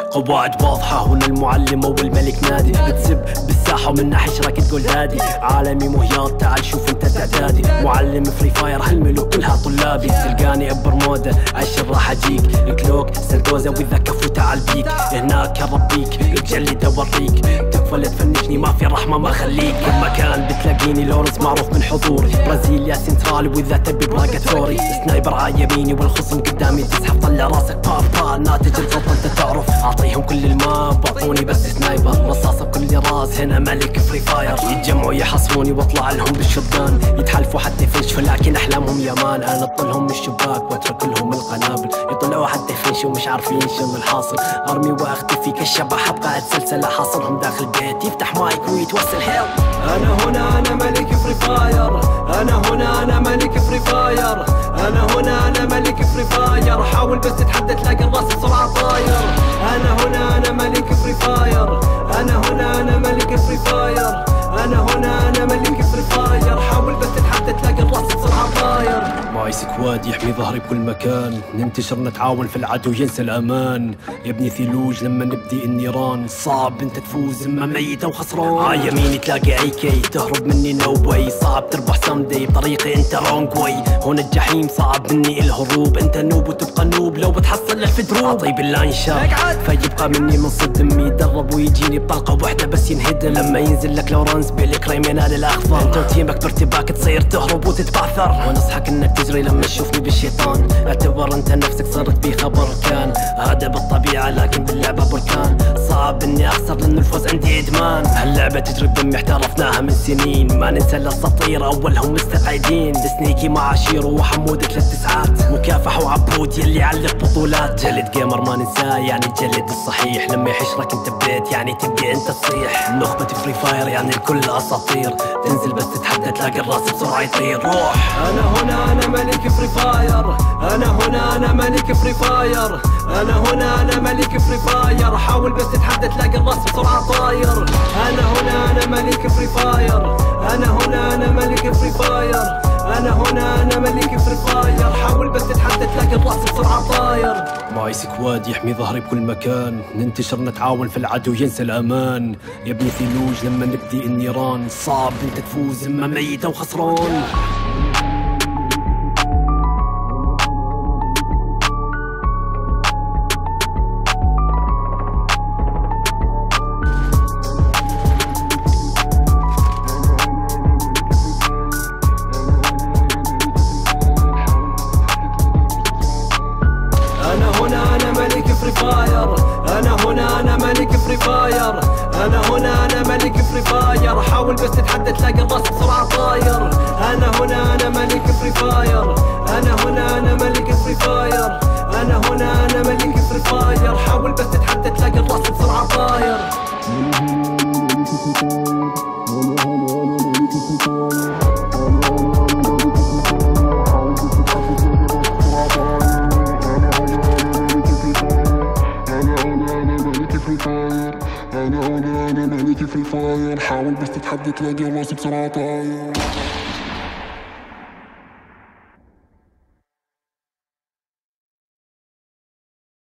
قواعد واضحة هنا المعلم والملك نادي. بتسب بالساحة ومن ناحية شراك تقول دادي. عالمي مهياط تعال شوف انت تعدادي. معلم فري فاير هالملوك كلها طلابي. تلقاني ببرمودا عالشر راح اجيك. كلوك سردوزة واذا كفو تعال بيك. هناك هربيك بجلد اوريك. تكفى لا تفنشني ما في رحمة ما خليك. كل مكان بتلاقيني لورنس معروف من حضور. برازيليا سنترال واذا تبي براغاتوري. سنايبر عيميني والخصم قدامي تسحب طلع راسك بابا. ناتج الفضل انت تعرف. اعطيهم كل الماب واعطوني بس سنايبر. رصاصة بكل راس هنا ملك فري فاير. يتجمعوا يحصروني واطلع لهم بالشوتجان. يتحالفوا حتى يفنشوا لكن احلامهم يامان. انا اطلهم من الشباك واترك لهم القنابل. يطلعوا حتى يفنشوا مش عارفين شنو الحاصل. ارمي واختفي كالشبح ابقى اتسلسل. احاصرهم داخل بيت يفتح مايك ويتوسل هيل. انا هنا انا ملك فري فاير. انا هنا انا ملك فري فاير. انا هنا انا ملك فري فاير. حاول بس تتحدى تلاقي الراس بسرعة طاير. انا هنا انا ملك فري فاير. انا هنا انا ملك فري فاير. انا هنا انا ملك فري فاير. حاول بس تتحدى تلاقي الراس بسرعة طاير. معي سكواد يحمي ظهري بكل مكان. ننتشر نتعاون في العدو ينسى الامان. يبني ثلوج لما نبدي النيران. صعب انت تفوز اما ميت او خسران. يميني تلاقي اي كي تهرب مني نو واي. صعب تربح سمدي بطريقي انت رونج واي. هنا الجحيم صعب مني الهروب. انت نوب وتبقى نوب لو بتحصل لف دروب. اعطي بالله انشاء فيبقى مني من صدم. يدرب ويجيني بطلقه واحده بس ينهدم. لما ينزل لك لورانس بيلك مينا للاخضر. انت وتيمك بارتباك تصير تهرب وتتبعثر. ونصحك انك تجري لما تشوفني بالشيطان. اعتبر انت نفسك صرت بي خبر كان. هذا بالطبيعه لكن باللعبه بركان. صعب اني اخسر لان الفوز عندي ادمان. هاللعبه تجري بدمي احترفناها من سنين. ما ننسى الاساطير اولهم مستقعدين. سنيكي مع عشير وحمود 3 9. مكافح وعبود يلي علق بطولات. جلد جيمر ما ننساه يعني جلد الصحيح. لما يحشرك انت ببيت يعني تبدي انت تصيح. نخبة فري فاير يعني الكل اساطير. تنزل بس تتحدى تلاقي الراس بسرعه يطير. روح انا هنا انا ملك فري فاير. انا هنا انا ملك فري فاير. انا هنا انا ملك فري فاير. حاول بس تتحدى تلاقي الراس بسرعه طاير. انا هنا انا ملك فري فاير. انا هنا انا ملك فري فاير. انا هنا انا ملك فري فاير. حاول بس تتحدى تلاقي الراس بسرعه طاير. معي سكواد يحمي ظهري بكل مكان. ننتشر نتعاون في العدو ينسى الامان. يبني ثلوج لما نبدي النيران. صعب انت تفوز اما ميت او خسران. فري فاير. انا هنا انا ملك فري فاير. انا هنا انا ملك فري فاير. حاول بس تتحدى تلاقي الراس بسرعه طاير. انا هنا انا ملك فري فاير. انا هنا انا ملك فري فاير. انا هنا انا ملك فري فاير. حاول بس تتحدى تلاقي الراس بسرعه طاير. أنا ملك فري فاير. حاول بس تتحدى تلاقي الراس بسرعة طاير.